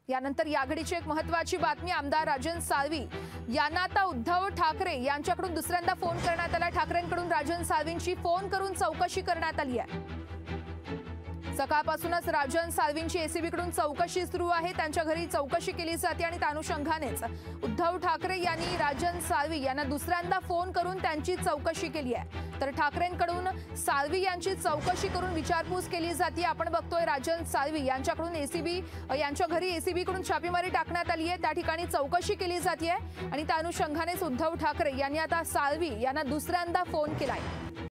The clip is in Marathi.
यानंतर या घडीची एक महत्त्वाची बातमी, आमदार राजन साळवी यांना आता उद्धव ठाकरे यांच्याकडून दुसऱ्यांदा फोन करण्यात आला। ठाकरेंकडून राजन साळवींची फोन करून चौकशी करण्यात आली आहे। सकाळपासूनच राजन साळवींची एसीबीकडून चौकशी सुरू आहे। त्यांच्या घरी चौकशी केली जाते आणि त्या अनुषंगानेच उद्धव ठाकरे यांनी राजन साळवी यांना दुसऱ्यांदा फोन करून त्यांची चौकशी केली आहे। तर ठाकरेंकडून साळवी यांची चौकशी करून विचारपूस केली जाते। आपण बघतोय राजन साळवी यांच्याकडून यांच्या घरी एसीबीकडून छापेमारी टाकण्यात आली आहे। त्या ठिकाणी चौकशी केली जाते आणि त्या अनुषंगानेच उद्धव ठाकरे यांनी आता साळवी यांना दुसऱ्यांदा फोन केलाय।